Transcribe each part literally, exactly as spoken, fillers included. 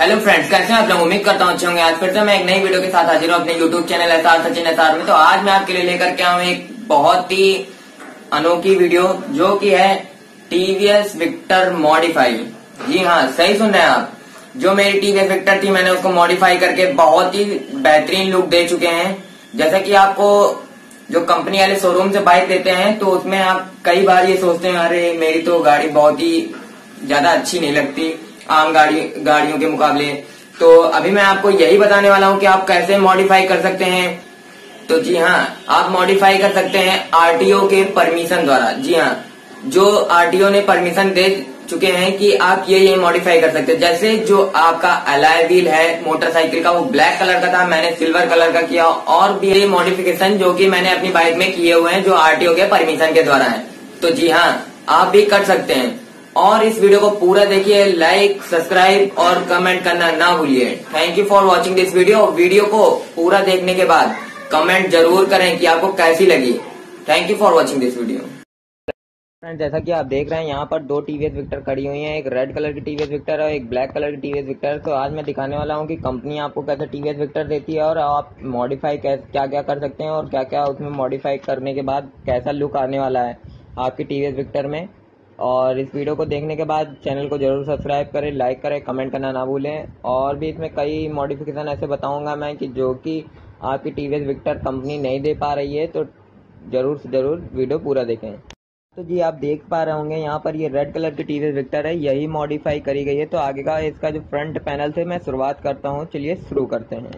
Hello friends, कैसे हैं आप लोग। उम्मीद करता हूँ अच्छे होंगे। आज फिर से मैं एक नई वीडियो के साथ हाजिर हूँ अपने YouTube channel SR Sachin SR में। तो आज मैं आपके लिए लेकर के आऊँ एक बहुत ही अनोखी वीडियो, जो कि है टीवीएस विक्टर मॉडिफाई। जी हाँ, सही सुन रहे हैं आप। जो मेरी टीवीएस विक्टर थी, मैंने उसको मॉडिफाई करके बहुत ही बेहतरीन लुक दे चुके हैं। जैसा कि आपको जो कंपनी वाले शोरूम से बाइक देते हैं, तो उसमें आप कई बार ये सोचते हैं, अरे मेरी तो गाड़ी बहुत ही ज्यादा अच्छी नहीं लगती आम गाड़ी गाड़ियों के मुकाबले। तो अभी मैं आपको यही बताने वाला हूं कि आप कैसे मॉडिफाई कर सकते हैं। तो जी हाँ, आप मॉडिफाई कर सकते हैं आरटीओ के परमिशन द्वारा। जी हाँ, जो आरटीओ ने परमिशन दे चुके हैं कि आप ये ये मॉडिफाई कर सकते हैं। जैसे जो आपका अलॉय व्हील है मोटरसाइकिल का, वो ब्लैक कलर का था, मैंने सिल्वर कलर का किया। और भी ये मॉडिफिकेशन जो कि मैंने अपनी बाइक में किए हुए हैं, जो आरटीओ के परमिशन के द्वारा है। तो जी हाँ, आप भी कर सकते हैं। और इस वीडियो को पूरा देखिए, लाइक, सब्सक्राइब और कमेंट करना ना भूलिए। Thank you for watching this video. Video को पूरा देखने के बाद कमेंट जरूर करें कि आपको कैसी लगी। Thank you for watching this video. Friend, जैसा कि आप देख रहे हैं, यहाँ पर दो टीवीएस विक्टर खड़ी हुई हैं। एक रेड कलर की टीवीएस विक्टर है, एक ब्लैक कलर की टीवीएस विक्टर। तो आज मैं दिखाने वाला हूँ कि कंपनी आपको कैसे टीवीएस विक्टर देती है और आप मॉडिफाई क्या क्या कर सकते हैं और क्या क्या उसमें मॉडिफाई करने के बाद कैसा लुक आने वाला है आपकी टीवीएस विक्टर में। और इस वीडियो को देखने के बाद चैनल को जरूर सब्सक्राइब करें, लाइक करें, कमेंट करना ना भूलें। और भी इसमें कई मॉडिफिकेशन ऐसे बताऊंगा मैं कि जो कि आपकी टीवीएस विक्टर कंपनी नहीं दे पा रही है। तो जरूर से जरूर वीडियो पूरा देखें। तो जी, आप देख पा रहे होंगे यहाँ पर ये रेड कलर की टीवीएस विक्टर है, यही मॉडिफाई करी गई है। तो आगे का इसका जो फ्रंट पैनल से मैं शुरुआत करता हूँ। चलिए शुरू करते हैं।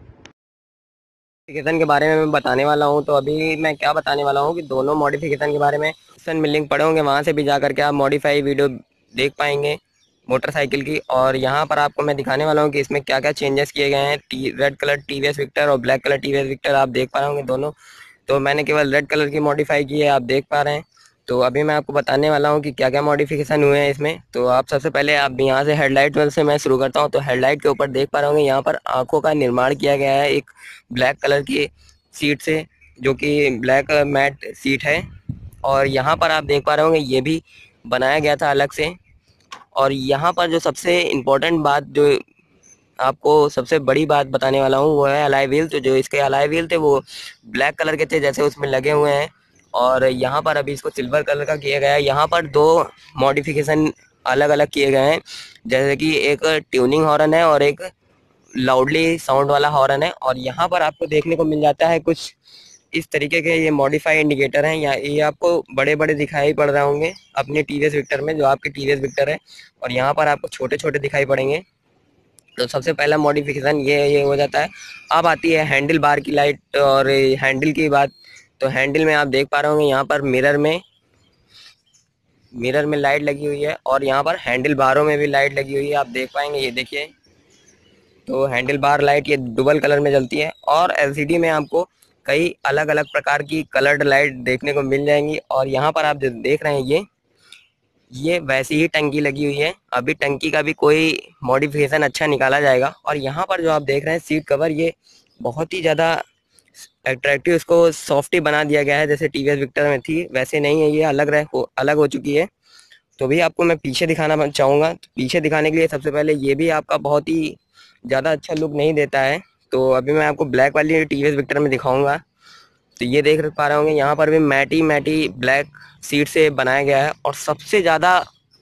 मॉडिफिकेशन के बारे में मैं बताने वाला हूं। तो अभी मैं क्या बताने वाला हूं कि दोनों मॉडिफिकेशन के बारे में में लिंक पड़े होंगे, वहां से भी जा करके आप मॉडिफाई वीडियो देख पाएंगे मोटरसाइकिल की। और यहां पर आपको मैं दिखाने वाला हूं कि इसमें क्या क्या चेंजेस किए गए हैं। रेड कलर टीवीएस विक्टर और ब्लैक कलर टीवीएस विक्टर आप देख पा रहे होंगे दोनों। तो मैंने केवल रेड कलर की मॉडिफाई की है, आप देख पा रहे हैं। तो अभी मैं आपको बताने वाला हूँ कि क्या क्या मॉडिफिकेशन हुए हैं इसमें। तो आप सबसे पहले आप यहाँ से हेडलाइट से मैं शुरू करता हूँ। तो हेडलाइट के ऊपर देख पा रहे होंगे, यहाँ पर आंखों का निर्माण किया गया है एक ब्लैक कलर की सीट से, जो कि ब्लैक मैट सीट है। और यहाँ पर आप देख पा रहे होंगे, ये भी बनाया गया था अलग से। और यहाँ पर जो सबसे इम्पोर्टेंट बात, जो आपको सबसे बड़ी बात बताने वाला हूँ, वो है अलॉय व्हील। तो जो इसके अलॉय व्हील थे वो ब्लैक कलर के थे, जैसे उसमें लगे हुए हैं। और यहाँ पर अभी इसको सिल्वर कलर का किया गया है। यहाँ पर दो मॉडिफिकेशन अलग अलग किए गए हैं, जैसे कि एक ट्यूनिंग हॉर्न है और एक लाउडली साउंड वाला हॉर्न है। और यहाँ पर आपको देखने को मिल जाता है कुछ इस तरीके के ये मॉडिफाई इंडिकेटर हैं। या ये आपको बड़े बड़े दिखाई पड़ रहे होंगे अपने टीवीएस विक्टर में, जो आपके टीवीएस विक्टर है। और यहाँ पर आपको छोटे छोटे दिखाई पड़ेंगे। तो सबसे पहला मॉडिफिकेशन ये ये हो जाता है। अब आती है हैंडल बार की लाइट और हैंडल की बात। तो हैंडल में आप देख पा रहे होंगे, यहाँ पर मिरर में मिरर में लाइट लगी हुई है और यहाँ पर हैंडल बारों में भी लाइट लगी हुई है, आप देख पाएंगे। ये देखिए, तो हैंडल बार लाइट ये डुबल कलर में जलती है। और एलसीडी में आपको कई अलग अलग प्रकार की कलर्ड लाइट देखने को मिल जाएंगी। और यहाँ पर आप जो देख रहे हैं, ये ये वैसी ही टंकी लगी हुई है। अभी टंकी का भी कोई मॉडिफिकेशन अच्छा निकाला जाएगा। और यहाँ पर जो आप देख रहे हैं सीट कवर, ये बहुत ही ज़्यादा अट्रैक्टिव, इसको सॉफ्टी बना दिया गया है। जैसे टीवीएस विक्टर में थी वैसे नहीं है, ये अलग रह हो अलग हो चुकी है। तो भी आपको मैं पीछे दिखाना चाहूँगा। तो पीछे दिखाने के लिए सबसे पहले ये भी आपका बहुत ही ज़्यादा अच्छा लुक नहीं देता है। तो अभी मैं आपको ब्लैक वाली टीवीएस विक्टर में दिखाऊँगा। तो ये देख पा रहे होंगे, यहाँ पर भी मैटी मैटी ब्लैक सीट से बनाया गया है। और सबसे ज़्यादा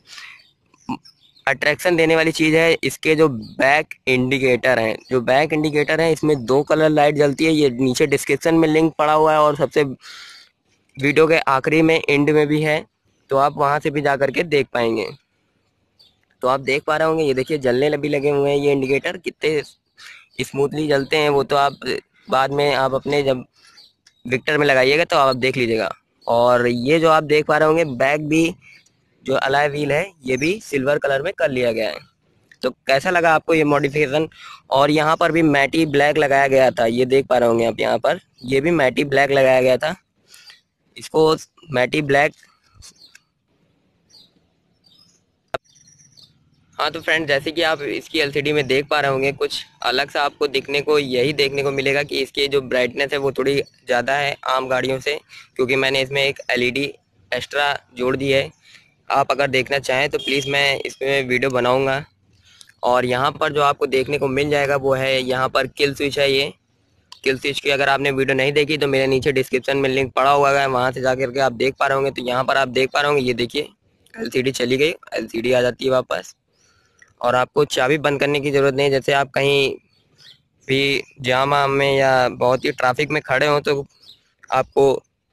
अट्रैक्शन देने वाली चीज़ है इसके जो बैक इंडिकेटर हैं। जो बैक इंडिकेटर हैं, इसमें दो कलर लाइट जलती है। ये नीचे डिस्क्रिप्शन में लिंक पड़ा हुआ है और सबसे वीडियो के आखिरी में एंड में भी है, तो आप वहाँ से भी जा करके देख पाएंगे। तो आप देख पा रहे होंगे, ये देखिए जलने भी लगे हुए हैं। ये इंडिकेटर कितने स्मूथली जलते हैं वो तो आप बाद में आप अपने जब विक्टर में लगाइएगा तो आप देख लीजिएगा। और ये जो आप देख पा रहे होंगे, बैक भी जो अलॉय व्हील है ये भी सिल्वर कलर में कर लिया गया है। तो कैसा लगा आपको ये मॉडिफिकेशन। और यहाँ पर भी मैटी ब्लैक लगाया गया था, ये देख पा रहे होंगे आप, यहाँ पर ये भी मैटी ब्लैक लगाया गया था। इसको मैटी ब्लैक। हाँ तो फ्रेंड, जैसे कि आप इसकी एलसीडी में देख पा रहे होंगे, कुछ अलग सा आपको दिखने को यही देखने को मिलेगा कि इसकी जो ब्राइटनेस है वो थोड़ी ज़्यादा है आम गाड़ियों से, क्योंकि मैंने इसमें एक एलईडी एक्स्ट्रा जोड़ दी है। आप अगर देखना चाहें तो प्लीज़ मैं इसमें वीडियो बनाऊंगा। और यहाँ पर जो आपको देखने को मिल जाएगा वो है यहाँ पर किल स्विच है। ये किल स्विच की अगर आपने वीडियो नहीं देखी तो मेरे नीचे डिस्क्रिप्शन में लिंक पड़ा हुआ है, वहाँ से जा करके आप देख पा रहे होंगे। तो यहाँ पर आप देख पा रहे होंगे, ये देखिए एलसीडी चली गई, एलसीडी आ जाती है वापस। और आपको चाबी बंद करने की ज़रूरत नहीं, जैसे आप कहीं भी जाम आम में या बहुत ही ट्रैफिक में खड़े हों तो आपको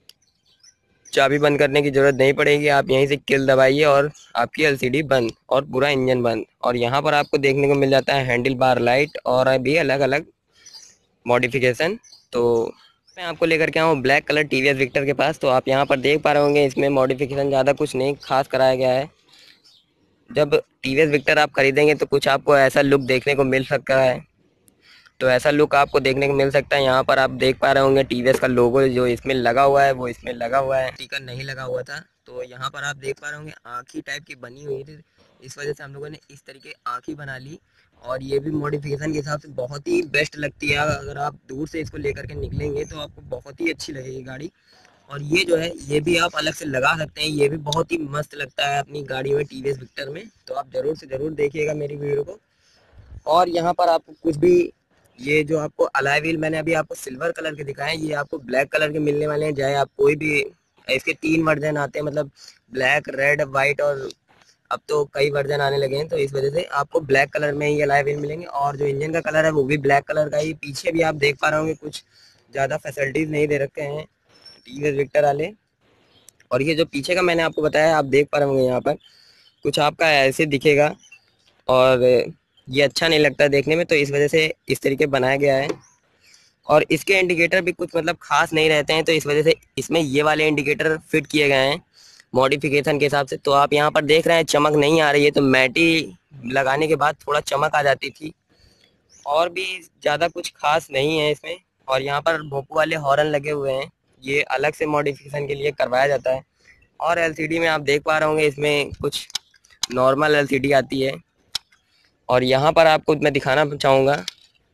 चाबी बंद करने की ज़रूरत नहीं पड़ेगी। आप यहीं से किल दबाइए और आपकी एलसीडी बंद और पूरा इंजन बंद। और यहाँ पर आपको देखने को मिल जाता है हैंडल बार लाइट और भी अलग अलग मॉडिफिकेशन। तो मैं आपको लेकर के आऊँ ब्लैक कलर टीवीएस विक्टर के पास। तो आप यहाँ पर देख पा रहे होंगे इसमें मॉडिफिकेशन ज़्यादा कुछ नहीं खास कराया गया है। जब टीवीएस विक्टर आप खरीदेंगे तो कुछ आपको ऐसा लुक देखने को मिल सकता है, तो ऐसा लुक आपको देखने को मिल सकता है। यहाँ पर आप देख पा रहे होंगे टीवीएस का लोगो जो इसमें लगा हुआ है वो इसमें लगा हुआ है, स्टिकर नहीं लगा हुआ था। तो यहाँ पर आप देख पा रहे होंगे आँखी टाइप की बनी हुई थी, इस वजह से हम लोगों ने इस तरीके आँखी बना ली। और ये भी मॉडिफिकेशन के हिसाब से बहुत ही बेस्ट लगती है। अगर आप दूर से इसको लेकर के निकलेंगे तो आपको बहुत ही अच्छी लगेगी गाड़ी। और ये जो है ये भी आप अलग से लगा सकते हैं, ये भी बहुत ही मस्त लगता है अपनी गाड़ी में टीवीएस विक्टर में। तो आप ज़रूर से ज़रूर देखिएगा मेरी वीडियो को। और यहाँ पर आपको कुछ भी, ये जो आपको अलॉय व्हील मैंने अभी आपको सिल्वर कलर के दिखाए, ये आपको ब्लैक कलर के मिलने वाले हैं। चाहे आप कोई भी, इसके तीन वर्जन आते हैं, मतलब ब्लैक, रेड, वाइट और अब तो कई वर्जन आने लगे हैं। तो इस वजह से आपको ब्लैक कलर में ही अलॉय व्हील मिलेंगे। और जो इंजन का कलर है वो भी ब्लैक कलर का ही। पीछे भी आप देख पा रहे होंगे कुछ ज़्यादा फैसिलिटीज़ नहीं दे रखे हैं टीवीएस विक्टर वाले। और ये जो पीछे का मैंने आपको बताया आप देख पा रहे होंगे यहाँ पर कुछ आपका ऐसे दिखेगा और ये अच्छा नहीं लगता देखने में, तो इस वजह से इस तरीके बनाया गया है। और इसके इंडिकेटर भी कुछ मतलब खास नहीं रहते हैं, तो इस वजह से इसमें ये वाले इंडिकेटर फिट किए गए हैं मॉडिफिकेशन के हिसाब से। तो आप यहाँ पर देख रहे हैं चमक नहीं आ रही है, तो मैटी लगाने के बाद थोड़ा चमक आ जाती थी। और भी ज़्यादा कुछ खास नहीं है इसमें। और यहाँ पर भोंपू वाले हॉर्न लगे हुए हैं, ये अलग से मॉडिफिकेशन के लिए करवाया जाता है। और एलसीडी में आप देख पा रहे होंगे इसमें कुछ नॉर्मल एलसीडी आती है। और यहाँ पर आपको मैं दिखाना चाहूँगा,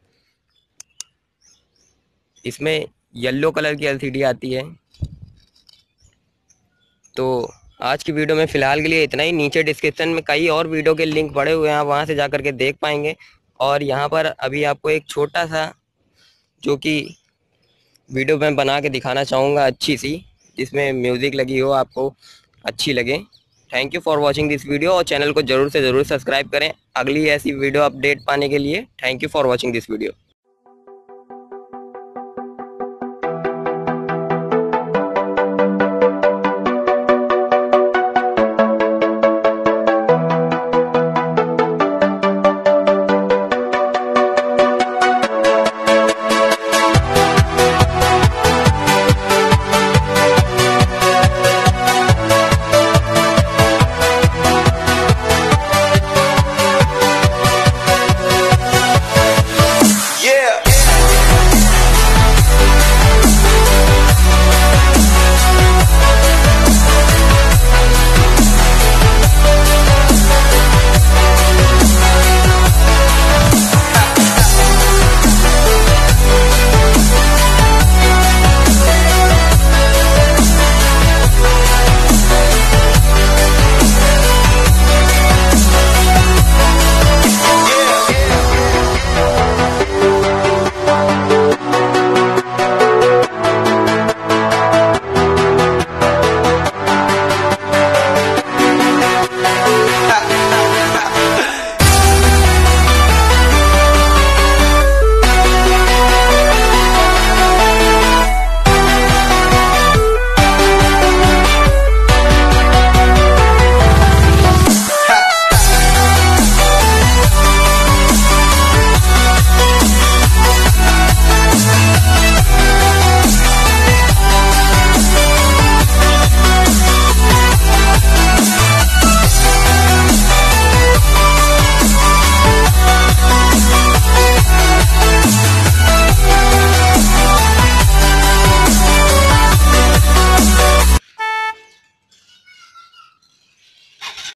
इसमें येलो कलर की एलसीडी आती है। तो आज की वीडियो में फ़िलहाल के लिए इतना ही। नीचे डिस्क्रिप्शन में कई और वीडियो के लिंक पड़े हुए हैं, आप वहाँ से जा कर के देख पाएंगे। और यहाँ पर अभी आपको एक छोटा सा जो कि वीडियो मैं बना के दिखाना चाहूँगा अच्छी सी, जिसमें म्यूज़िक लगी हो, आपको अच्छी लगे। Thank you for watching this video और चैनल को ज़रूर से ज़रूर सब्सक्राइब करें अगली ऐसी वीडियो अपडेट पाने के लिए। Thank you for watching this video.